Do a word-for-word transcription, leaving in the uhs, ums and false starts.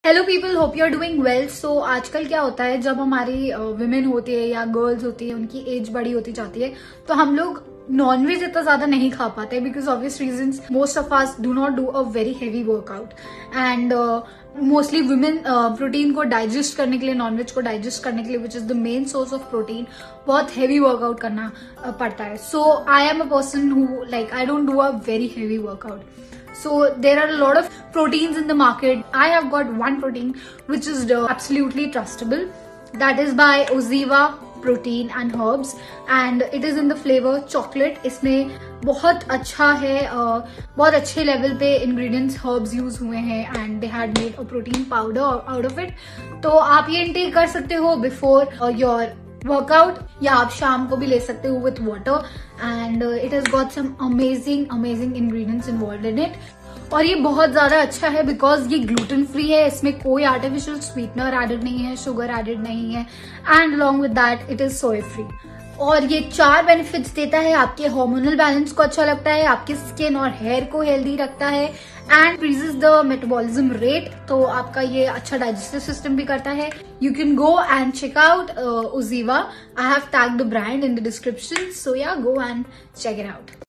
Hello people, hope you are doing well. So आजकल क्या होता है, जब हमारी वुमेन uh, होती है या गर्ल्स होती है, उनकी एज बड़ी होती जाती है, तो हम लोग नॉनवेज इतना ज्यादा नहीं खा पाते because obvious reasons most of us do not do a very heavy workout and mostly women protein को डाइजेस्ट करने के लिए, नॉनवेज को डाइजेस्ट करने के लिए, which is the main source of protein, बहुत हैवी वर्कआउट करना uh, पड़ता है। So I am a person who like I don't do a very heavy workout. So there are a lot of proteins in the market. I have got one protein which is uh, absolutely trustable. That is by Oziva Protein and Herbs and it is in the flavor chocolate. इसमें बहुत अच्छा है, uh, बहुत अच्छे level पे ingredients herbs use हुए हैं and they had made a protein powder out of it. तो आप ये intake कर सकते हो before uh, your वर्कआउट, या आप शाम को भी ले सकते हो with water and it has got some amazing amazing ingredients involve in it. और ये बहुत ज्यादा अच्छा है बिकॉज ये ग्लूटेन फ्री है, इसमें कोई आर्टिफिशियल स्वीटनर एडेड नहीं है, शुगर एडेड नहीं है and along with that it is soya free. और ये चार बेनिफिट्स देता है, आपके हार्मोनल बैलेंस को अच्छा लगता है, आपके स्किन और हेयर को हेल्दी रखता है and increases the metabolism rate, तो आपका ये अच्छा डाइजेस्टिव सिस्टम भी करता है। You can go and check out OZiva. I have tagged the brand in the description, so ya go and check it out.